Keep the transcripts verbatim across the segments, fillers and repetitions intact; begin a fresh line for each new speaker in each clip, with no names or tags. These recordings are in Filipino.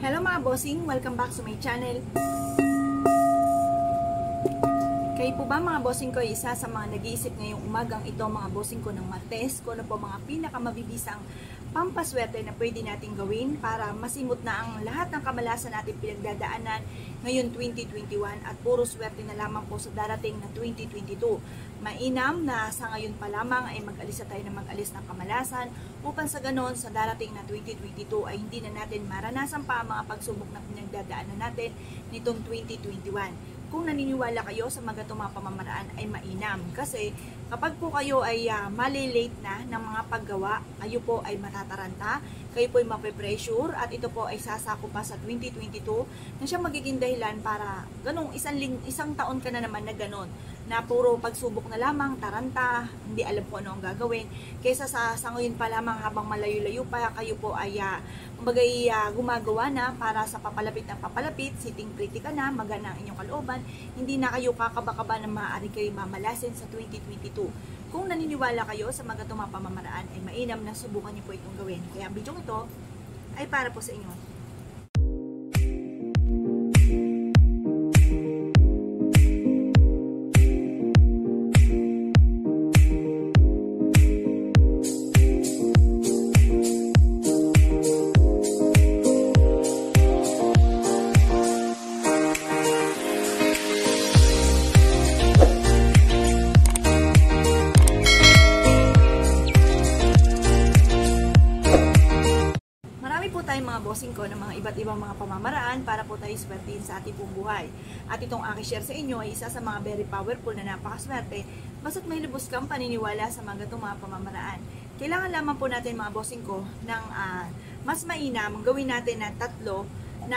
Hello mga bossing! Welcome back to my channel. Kayo po ba mga bossing ko ay isa sa mga nag-iisip ngayong umagang ito mga bossing ko ng Martes? Kung ano po mga pinakamabibisang pampaswerte na pwede natin gawin para masimot na ang lahat ng kamalasan natin pinagdadaanan ngayon twenty twenty-one at puro swerte na lamang po sa darating na twenty twenty-two. Mainam na sa ngayon pa lamang ay mag-alis na tayo na mag-alis ng kamalasan upang sa ganon sa darating na twenty twenty-two ay hindi na natin maranasan pa ang mga pagsubok na pinagdadaanan natin nitong twenty twenty-one. Kung naniniwala kayo sa mga itong mga pamamaraan ay mainam. Kasi kapag po kayo ay uh, malilate na ng mga paggawa, kayo po ay matataranta, kayo po ay mape-pressure at ito po ay sasako pa sa twenty twenty-two na siya magiging dahilan para ganong isang, ling, isang taon ka na naman na ganon na puro pagsubok na lamang, taranta, hindi alam po ano ang gagawin. Kaysa sa, sa ngayon pa lamang habang malayo-layo pa, kayo po ay uh, bagay uh, gumagawa na para sa papalapit ng papalapit, sitting pretty ka na, magana ang inyong kalooban, hindi na kayo kakaba-kaba na maaari kayo mamalasin sa twenty twenty-two. Kung naniniwala kayo sa mga itong mga pamamaraan, ay mainam na subukan niyo po itong gawin. Kaya ang video ito ay para po sa inyo. Tayo mga bossing ko ng mga iba't ibang mga pamamaraan para po tayo swertihin sa ating pong buhay. At itong aking share sa inyo ay isa sa mga very powerful na napakaswerte basta't may lubos kang paniniwala sa mga itong mga pamamaraan. Kailangan lamang po natin mga bossing ko ng uh, mas mainam gawin natin na tatlo na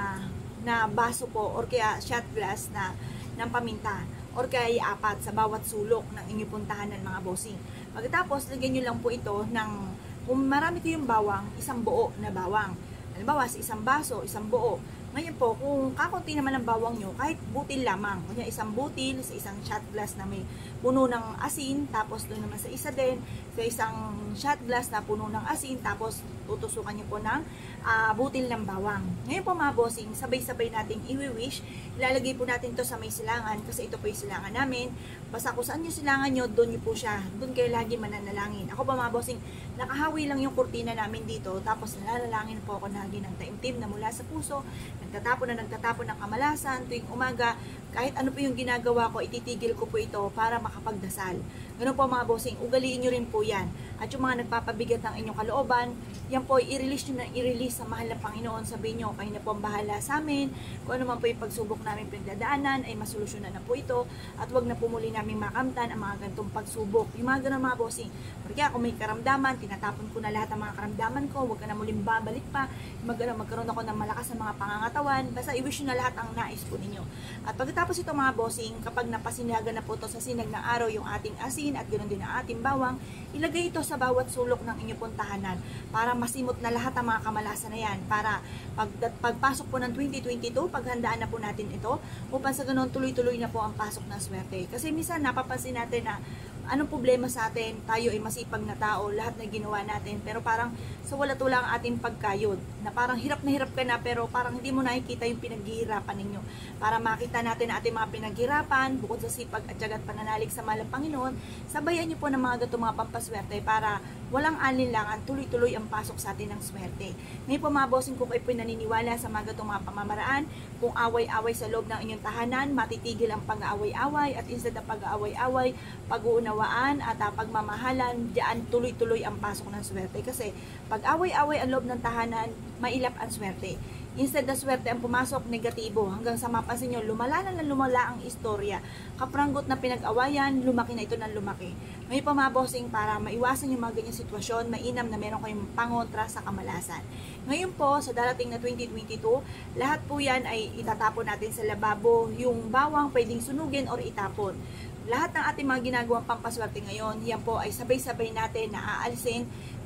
na baso po or kaya shot glass na ng paminta or kaya apat sa bawat sulok ng inyong puntahan ng mga bossing. Pagkatapos, lagyan nyo lang po ito ng kung marami kayong bawang, isang buo na bawang. Halimbawa, sa isang baso, isang buo. Ngayon po, kung kakunti naman ang bawang nyo, kahit butil lamang. Kanya isang butil sa isang shot glass na may puno ng asin, tapos doon naman sa isa din, sa isang shot glass na puno ng asin, tapos tutusukan nyo po ng uh, butil ng bawang. Ngayon po mga bossing, sabay-sabay nating iwi-wish. Ilalagay po natin to sa may silangan, kasi ito po yung silangan namin. Basta kung saan yung silangan nyo, doon nyo po siya. Doon kayo lagi mananalangin. Ako pa mga bossing, nakahawi lang yung kurtina namin dito, tapos nalalangin po ako lagi ng taimtim na mula sa puso, nagtatapon na nagtatapon ng kamalasan tuwing umaga. Kahit ano po yung ginagawa ko, ititigil ko po ito para makapagdasal. Ganun po mga bossing, ugaliin nyo rin po yan. At yung mga nagpapabigat ng inyong kalooban, yan po, i-release nyo na i-release sa mahal na Panginoon. Sabihin nyo, kayo na po ang bahala sa amin. Kung ano man po yung pagsubok namin pinagdadaanan, ay masolusyonan na po ito. At wag na po muli namin makamtan ang mga ganitong pagsubok. Yung mga ganun mga bossing. Kaya kung may karamdaman, tinatapon ko na lahat ng mga karamdaman ko, wag ka na muling babalik pa. Mag magkaroon ako ng malakas na mga pangangatawan. Basta i-wish nyo na lahat ang nais po ninyo. At pagkatapos ito mga bossing, kapag napasinagan na po ito sa sinag ng araw yung ating asin at ganoon din ang ating bawang, ilagay ito sa bawat sulok ng inyong puntahanan para masimot na lahat ang mga kamalasan na yan. Para pag, pagpasok po ng twenty twenty-two, paghandaan na po natin ito upang sa ganoon tuloy-tuloy na po ang pasok ng swerte. Kasi minsan napapansin natin na anong problema sa atin, tayo ay masipag na tao, lahat na ginawa natin, pero parang sa wala tulang ang ating pagkayod, na parang hirap na hirap ka na, pero parang hindi mo nakikita yung pinaghihirapan ninyo. Para makita natin ang ating mga pinaghirapan, bukod sa sipag at tiyaga at pananalig sa mahal ng Panginoon, sabayan nyo po ng mga gatong mga pampaswerte para walang alinlangan, tuloy-tuloy ang pasok sa atin ng swerte. Ngayon po mga bossing, kung kayo po naniniwala sa mga gatong mga pamamaraan, kung away-away sa loob ng inyong tahanan, matitigil ang pag-aaway-away at instead ng pag-aaway-away, pag-uunawaan at uh, pagmamahalan, diyan tuloy-tuloy ang pasok ng swerte. Kasi pag away-away ang loob ng tahanan, mailap ang swerte. Instead na swerte ang pumasok, negatibo. Hanggang sa mapansin nyo, lumala na lang lumala ang istorya. Kapranggot na pinag-awayan, lumaki na ito ng lumaki. Ngayon pa mga bossing, para maiwasan yung mga ganyang sitwasyon, mainam na meron kayong pangontra sa kamalasan. Ngayon po, sa darating na twenty twenty-two, lahat po yan ay itatapon natin sa lababo. Yung bawang pwedeng sunugin or itapon. Lahat ng ating mga ginagawang pampaswerte ngayon, yan po ay sabay-sabay natin na aalisin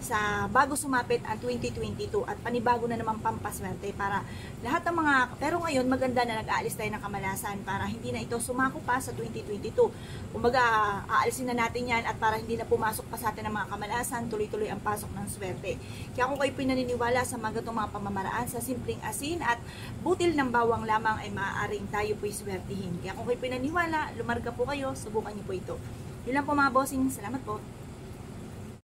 sa bago sumapit ang twenty twenty-two at panibago na naman pampaswerte para lahat ng mga, pero ngayon maganda na nag-aalis tayo ng kamalasan para hindi na ito sumako pa sa twenty twenty-two. Kumbaga, aalisin na natin yan at para hindi na pumasok pa sa atin ng mga kamalasan, tuloy-tuloy ang pasok ng swerte. Kaya kung kayo pinaniniwala sa mga gatong mga pamamaraan, sa simpleng asin at butil ng bawang lamang ay maaaring tayo po'y swertihin. Kaya kung kayo pinaniwala, lumarga po kayo, subukan niyo po ito. Yun lang po mga bossing, salamat po.